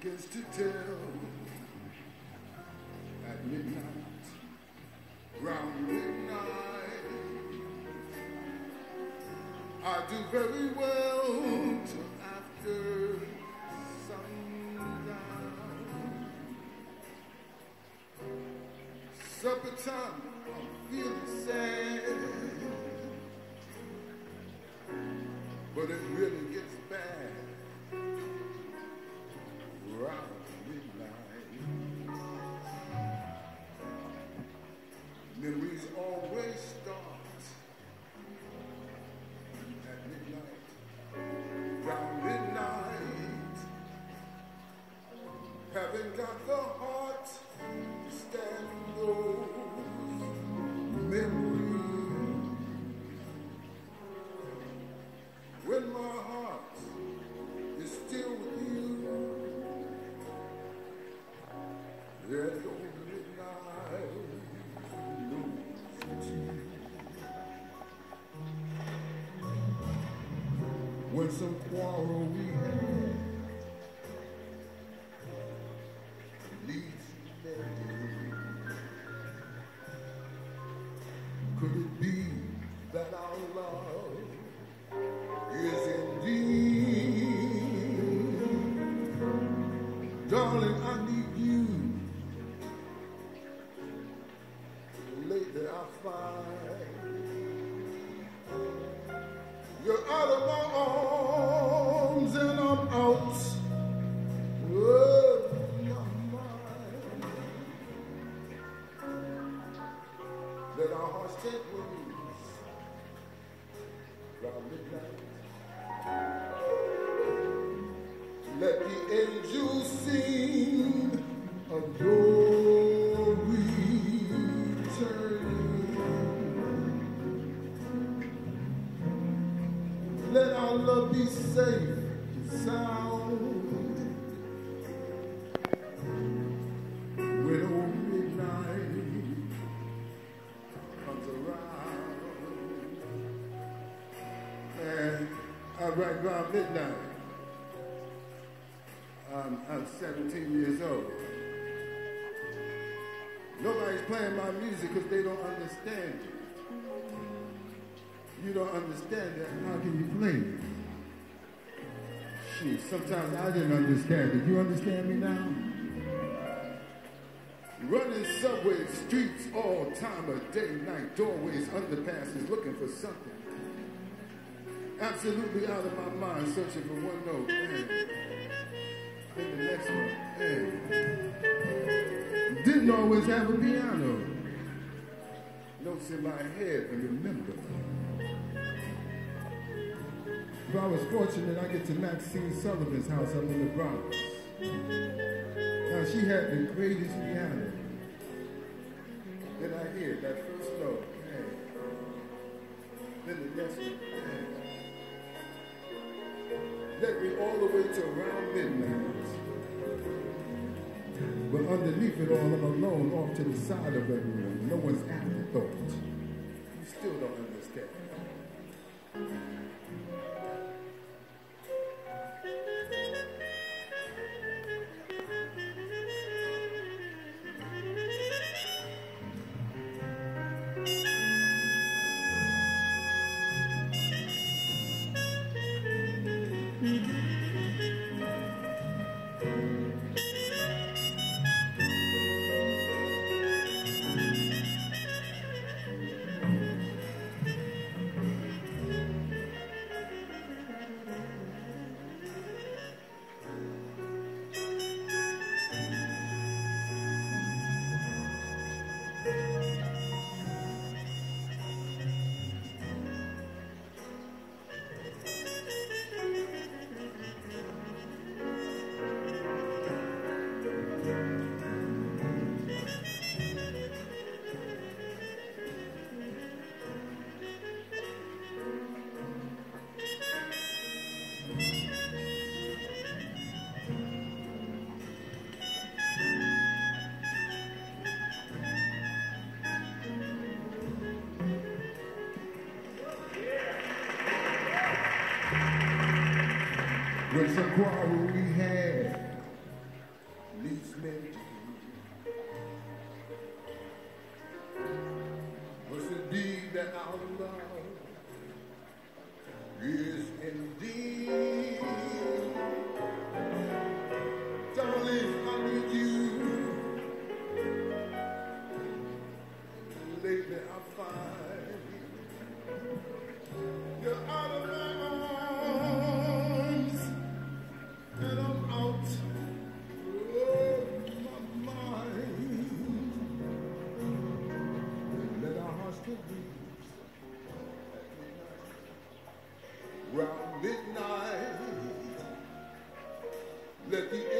begins to tell at midnight, round midnight, I do very well till after sundown. Supper time, I'm feeling sad, but it really gets bad round midnight. Memories always start at midnight, round midnight. Haven't got the heart to stand those memories. When my heart is still with you, there's no midnight knows you. When some quarrel we had leaves mending, could it be that our love is indeed? Darling, I need you. Lately I find you're out of my arms and I'm out of my mind. Let our hearts take wings round midnight. Let the angels sing of glory turning. Let our love be safe and sound when old midnight comes around. And right around midnight, I'm 17 years old. Nobody's playing my music because they don't understand it. You don't understand that, how can you play it? Shoot, sometimes I didn't understand it. You understand me now? Running subways, streets all time of day, night, doorways, underpasses, looking for something. Absolutely out of my mind, searching for one note. Then the next one. Didn't always have a piano. Notes in my head and remember. If I was fortunate, I get to Maxine Sullivan's house up in the Bronx. Now she had the greatest piano. Then I hear that first note. Then the next one. Led me all the way to around midnight. But underneath it all, I'm alone, off to the side of everyone. No one's afterthought. You still don't understand. When some quarrel we had policemen do. Must it be that our love is indeed? Darling, I need you. Lately I find you're out of my arms, and I'm out of my mind. Let our hearts get beat round midnight. Let the